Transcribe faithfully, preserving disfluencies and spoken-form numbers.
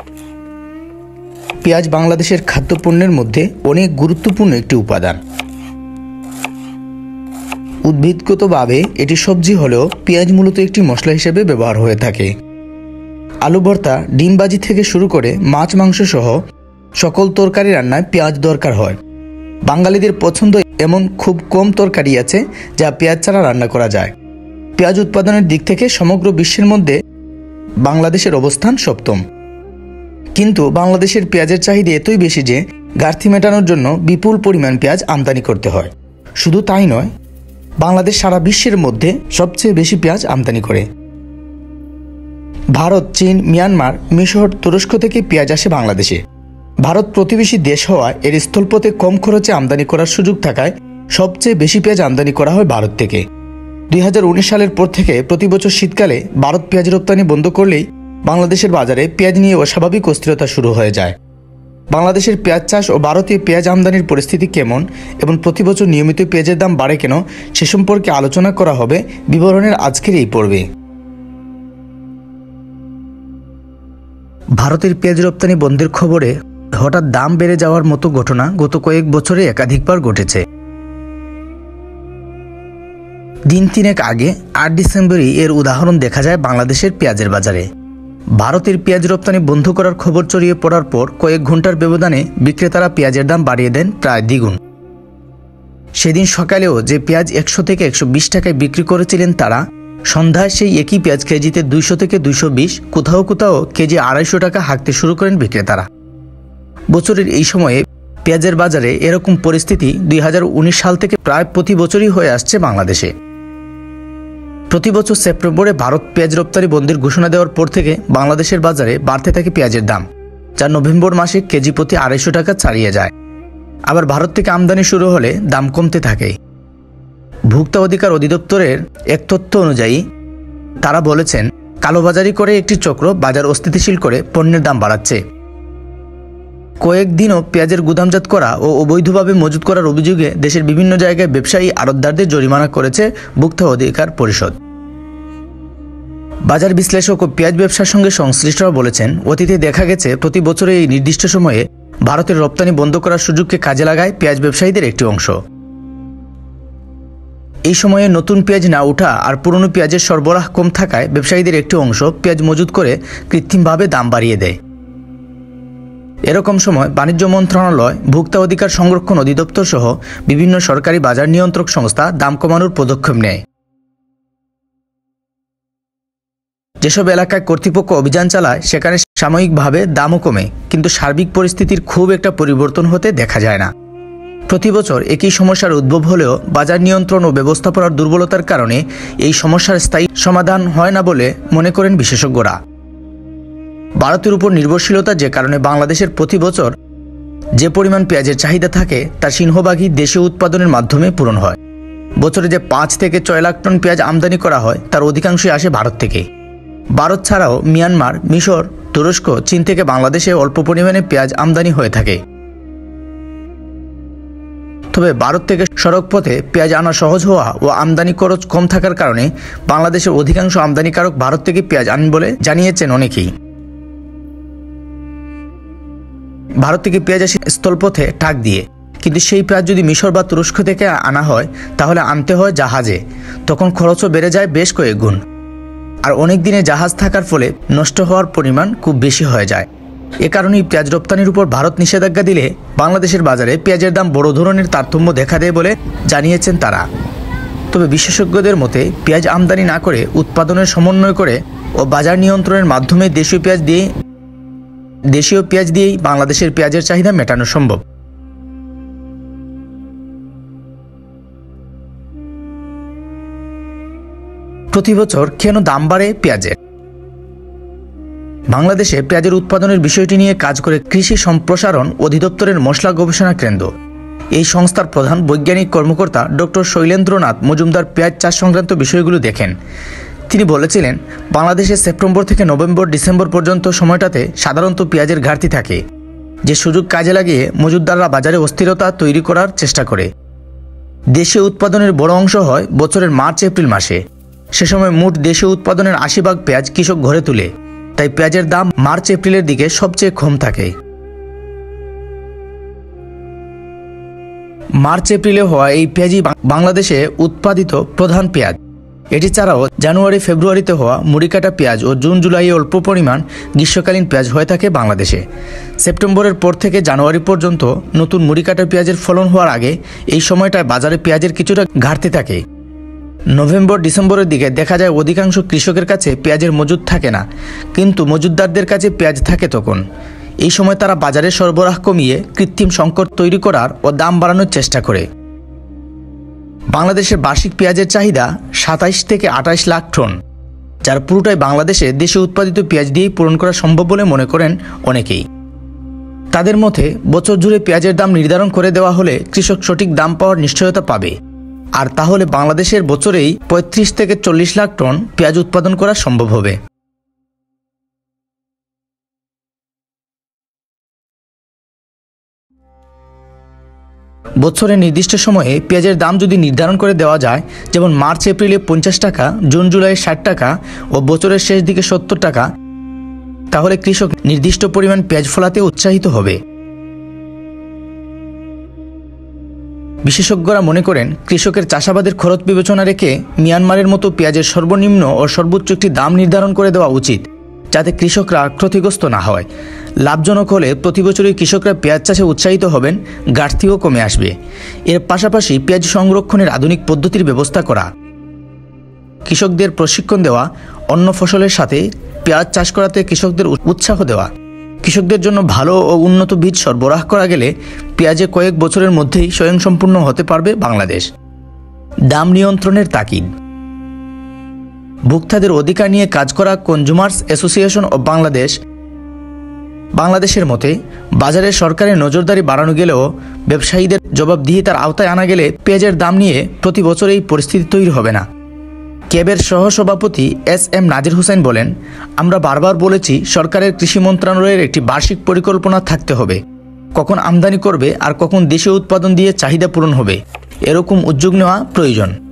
পেঁয়াজ বাংলাদেশের খাদ্যপণ্যের মধ্যে অনেক গুরুত্বপূর্ণ একটি উপাদান। উদ্ভিদগতভাবে এটি সবজি হলেও পেঁয়াজ মূলত একটি মশলা হিসেবে ব্যবহার হয়ে থাকে। আলু ভর্তা, ডিম ভাজি থেকে শুরু করে মাছ মাংস সহ সকল তরকারি রান্নায় পেঁয়াজ দরকার হয়। বাঙালিদের পছন্দ এমন খুব কম তরকারি আছে যা পেঁয়াজ ছাড়া রান্না করা যায়। পেঁয়াজ উৎপাদনের দিক থেকে সমগ্র বিশ্বের মধ্যে বাংলাদেশের অবস্থান সপ্তম। কিন্তু বাংলাদেশের পেঁয়াজের চাহিদা এতই বেশি যে ঘাটতি মেটানোর জন্য বিপুল পরিমাণ পেঁয়াজ আমদানি করতে হয়। শুধু তাই নয়, বাংলাদেশ সারা বিশ্বের মধ্যে সবচেয়ে বেশি পেঁয়াজ আমদানি করে। ভারত, চীন, মিয়ানমার, মিশর, তুরস্ক থেকে পেঁয়াজ আসে বাংলাদেশে। ভারত প্রতিবেশী দেশ হওয়ায় এর স্থলপথে কম খরচে আমদানি করার সুযোগ থাকায় সবচেয়ে বেশি পেঁয়াজ আমদানি করা হয় ভারত থেকে। দুই হাজার উনিশ সালের পর থেকে প্রতি বছর শীতকালে ভারত পেঁয়াজ রপ্তানি বন্ধ করলেই বাংলাদেশের বাজারে পেঁয়াজ নিয়ে অস্বাভাবিক অস্থিরতা শুরু হয়ে যায়। বাংলাদেশের পেঁয়াজ চাষ ও ভারতে পেঁয়াজ আমদানির পরিস্থিতি কেমন এবং প্রতি বছর নিয়মিত পেঁয়াজের দাম বাড়ে কেন সে সম্পর্কে আলোচনা করা হবে বিবরণের আজকের এই পর্বে। ভারতের পেঁয়াজ রপ্তানি বন্ধের খবরে হঠাৎ দাম বেড়ে যাওয়ার মতো ঘটনা গত কয়েক বছরে একাধিকবার ঘটেছে। দিন তিনেক আগে আট ডিসেম্বরই এর উদাহরণ দেখা যায় বাংলাদেশের পেঁয়াজের বাজারে। ভারতের পেঁয়াজ রপ্তানি বন্ধ করার খবর ছড়িয়ে পড়ার পর কয়েক ঘন্টার ব্যবধানে বিক্রেতারা পেঁয়াজের দাম বাড়িয়ে দেন প্রায় দ্বিগুণ। সেদিন সকালেও যে পেঁয়াজ একশো থেকে একশো বিশ টাকায় বিক্রি করেছিলেন তারা সন্ধ্যায় সেই একই পেঁয়াজ কেজিতে দুইশো থেকে দুইশো বিশ, কোথাও কোথাও কেজি আড়াইশো টাকা হাঁকতে শুরু করেন বিক্রেতারা। বছরের এই সময়ে পেঁয়াজের বাজারে এরকম পরিস্থিতি দুই হাজার উনিশ সাল থেকে প্রায় প্রতি বছরই হয়ে আসছে বাংলাদেশে। প্রতি বছর সেপ্টেম্বরে ভারত পেঁয়াজ রপ্তানি বন্ধের ঘোষণা দেওয়ার পর থেকে বাংলাদেশের বাজারে বাড়তে থাকে পেঁয়াজের দাম, যা নভেম্বর মাসে কেজি প্রতি আড়াইশো টাকা ছাড়িয়ে যায়। আবার ভারত থেকে আমদানি শুরু হলে দাম কমতে থাকে। ভোক্তা অধিকার অধিদপ্তরের এক তথ্য অনুযায়ী তারা বলেছেন, কালোবাজারি করে একটি চক্র বাজার অস্থিতিশীল করে পণ্যের দাম বাড়াচ্ছে। কয়েকদিনও পেঁয়াজের গুদামজাত করা ও অবৈধভাবে মজুত করার অভিযোগে দেশের বিভিন্ন জায়গায় ব্যবসায়ী আড়তদারদের জরিমানা করেছে ভোক্তা অধিকার পরিষদ। বাজার বিশ্লেষক ও পেঁয়াজ ব্যবসার সঙ্গে সংশ্লিষ্টরা বলেছেন, অতীতে দেখা গেছে প্রতি বছরে এই নির্দিষ্ট সময়ে ভারতের রপ্তানি বন্ধ করার সুযোগকে কাজে লাগায় পেঁয়াজ ব্যবসায়ীদের একটি অংশ। এই সময়ে নতুন পেঁয়াজ না ওঠা আর পুরনো পেঁয়াজের সরবরাহ কম থাকায় ব্যবসায়ীদের একটি অংশ পেঁয়াজ মজুত করে কৃত্রিমভাবে দাম বাড়িয়ে দেয়। এরকম সময় বাণিজ্য মন্ত্রণালয়, ভোক্তা অধিকার সংরক্ষণ অধিদপ্তর সহ বিভিন্ন সরকারি বাজার নিয়ন্ত্রক সংস্থা দাম কমানোর পদক্ষেপ নেয়। যেসব এলাকায় কর্তৃপক্ষ অভিযান চালায় সেখানে সাময়িকভাবে দামও কমে, কিন্তু সার্বিক পরিস্থিতির খুব একটা পরিবর্তন হতে দেখা যায় না। প্রতি বছর একই সমস্যার উদ্ভব হলেও বাজার নিয়ন্ত্রণ ও ব্যবস্থাপনার দুর্বলতার কারণে এই সমস্যার স্থায়ী সমাধান হয় না বলে মনে করেন বিশেষজ্ঞরা। ভারতের উপর নির্ভরশীলতা যে কারণে বাংলাদেশের প্রতি বছর যে পরিমাণ পেঁয়াজের চাহিদা থাকে তার সিংহভাগই দেশীয় উৎপাদনের মাধ্যমে পূরণ হয়। বছরে যে পাঁচ থেকে ছয় লাখ টন পেঁয়াজ আমদানি করা হয় তার অধিকাংশই আসে ভারত থেকে। ভারত ছাড়াও মিয়ানমার, মিশর, তুরস্ক, চীন থেকে বাংলাদেশে অল্প পরিমাণে পেঁয়াজ আমদানি হয়ে থাকে। তবে ভারত থেকে সড়ক পথে পেঁয়াজ আনা সহজ হওয়া ও আমদানি খরচ কম থাকার কারণে বাংলাদেশের অধিকাংশ আমদানিকারক ভারত থেকে পেঁয়াজ আনেন বলে জানিয়েছেন অনেকেই। ভারত থেকে পেঁয়াজ আসে স্থলপথে ট্রাক দিয়ে, কিন্তু সেই পেঁয়াজ যদি মিশর বা তুরস্ক থেকে আনা হয় তাহলে আনতে হয় জাহাজে। তখন খরচও বেড়ে যায় বেশ কয়েক গুণ। আর অনেক দিনে জাহাজ থাকার ফলে নষ্ট হওয়ার পরিমাণ খুব বেশি হয়ে যায়। এ কারণেই পেঁয়াজ রপ্তানির উপর ভারত নিষেধাজ্ঞা দিলে বাংলাদেশের বাজারে পেঁয়াজের দাম বড় ধরনের তারতম্য দেখা দেয় বলে জানিয়েছেন তারা। তবে বিশেষজ্ঞদের মতে পেঁয়াজ আমদানি না করে উৎপাদনের সমন্বয় করে ও বাজার নিয়ন্ত্রণের মাধ্যমে দেশীয় পেঁয়াজ দিয়ে দেশীয় পেঁয়াজ দিয়েই বাংলাদেশের পেঁয়াজের চাহিদা মেটানো সম্ভব। প্রতি বছর কেন দাম বাড়ে পেঁয়াজের? বাংলাদেশে পেঁয়াজের উৎপাদনের বিষয়টি নিয়ে কাজ করে কৃষি সম্প্রসারণ অধিদপ্তরের মশলা গবেষণা কেন্দ্র। এই সংস্থার প্রধান বৈজ্ঞানিক কর্মকর্তা ডক্টর শৈলেন্দ্রনাথ মজুমদার পেঁয়াজ চাষ সংক্রান্ত বিষয়গুলো দেখেন। তিনি বলেছিলেন, বাংলাদেশে সেপ্টেম্বর থেকে নভেম্বর ডিসেম্বর পর্যন্ত সময়টাতে সাধারণত পেঁয়াজের ঘাটতি থাকে, যে সুযোগ কাজে লাগিয়ে মজুতদাররা বাজারে অস্থিরতা তৈরি করার চেষ্টা করে। দেশীয় উৎপাদনের বড় অংশ হয় বছরের মার্চ এপ্রিল মাসে। সে সময় মোট দেশীয় উৎপাদনের আশি ভাগ পেঁয়াজ কৃষক ঘরে তুলে। তাই পেঁয়াজের দাম মার্চ এপ্রিলের দিকে সবচেয়ে কম থাকে। মার্চ এপ্রিলে হওয়া এই পেঁয়াজই বাংলাদেশে উৎপাদিত প্রধান পেঁয়াজ। এটি ছাড়াও জানুয়ারি ফেব্রুয়ারিতে হওয়া মুড়িকাটা পেঁয়াজ ও জুন জুলাইয়ে অল্প পরিমাণ গ্রীষ্মকালীন পেঁয়াজ হয়ে থাকে বাংলাদেশে। সেপ্টেম্বরের পর থেকে জানুয়ারি পর্যন্ত নতুন মুড়িকাটা পেঁয়াজের ফলন হওয়ার আগে এই সময়টায় বাজারে পেঁয়াজের কিছুটা ঘাটতি থাকে। নভেম্বর ডিসেম্বরের দিকে দেখা যায় অধিকাংশ কৃষকের কাছে পেঁয়াজের মজুদ থাকে না, কিন্তু মজুদদারদের কাছে পেঁয়াজ থাকে। তখন এই সময় তারা বাজারে সরবরাহ কমিয়ে কৃত্রিম সংকট তৈরি করার ও দাম বাড়ানোর চেষ্টা করে। বাংলাদেশের বার্ষিক পেঁয়াজের চাহিদা সাতাইশ থেকে আঠাইশ লাখ টন, যার পুরোটাই বাংলাদেশে দেশে উৎপাদিত পেঁয়াজ দিয়েই পূরণ করা সম্ভব বলে মনে করেন অনেকেই। তাদের মতে বছর জুড়ে পেঁয়াজের দাম নির্ধারণ করে দেওয়া হলে কৃষক সঠিক দাম পাওয়ার নিশ্চয়তা পাবে, আর তাহলে বাংলাদেশের বছরেই পঁয়ত্রিশ থেকে চল্লিশ লাখ টন পেঁয়াজ উৎপাদন করা সম্ভব হবে। বছরের নির্দিষ্ট সময়ে পেঁয়াজের দাম যদি নির্ধারণ করে দেওয়া যায়, যেমন মার্চ এপ্রিলে পঞ্চাশ টাকা, জুন জুলাইয়ে ষাট টাকা ও বছরের শেষ দিকে সত্তর টাকা, তাহলে কৃষক নির্দিষ্ট পরিমাণ পেঁয়াজ ফলাতে উৎসাহিত হবে। বিশেষজ্ঞরা মনে করেন কৃষকের চাষাবাদের খরচ বিবেচনা রেখে মিয়ানমারের মতো পেঁয়াজের সর্বনিম্ন ও সর্বোচ্চ একটি দাম নির্ধারণ করে দেওয়া উচিত, যাতে কৃষকরা ক্ষতিগ্রস্ত না হয়। লাভজনক হলে প্রতি বছরই কৃষকরা পেঁয়াজ চাষে উৎসাহিত হবেন, ঘাটতিও কমে আসবে। এর পাশাপাশি পেঁয়াজ সংরক্ষণের আধুনিক পদ্ধতির ব্যবস্থা করা, কৃষকদের প্রশিক্ষণ দেওয়া, অন্য ফসলের সাথে পেঁয়াজ চাষ করাতে কৃষকদের উৎসাহ দেওয়া, কৃষকদের জন্য ভালো ও উন্নত বীজ সরবরাহ করা গেলে পেঁয়াজে কয়েক বছরের মধ্যেই স্বয়ংসম্পূর্ণ হতে পারবে বাংলাদেশ। দাম নিয়ন্ত্রণের তাকিদ। ভোক্তাদের অধিকার নিয়ে কাজ করা কনজুমার্স অ্যাসোসিয়েশন অব বাংলাদেশ বাংলাদেশের মতে বাজারে সরকারের নজরদারি বাড়ানো গেলেও ব্যবসায়ীদের জবাবদিহিতার আওতায় আনা গেলে পেঁয়াজের দাম নিয়ে প্রতি বছর এই পরিস্থিতি তৈরি হবে না। ক্যাবের সহসভাপতি এস এম নাজির হোসেন বলেন, আমরা বারবার বলেছি সরকারের কৃষি মন্ত্রণালয়ের একটি বার্ষিক পরিকল্পনা থাকতে হবে, কখন আমদানি করবে আর কখন দেশীয় উৎপাদন দিয়ে চাহিদা পূরণ হবে, এরকম উদ্যোগ নেওয়া প্রয়োজন।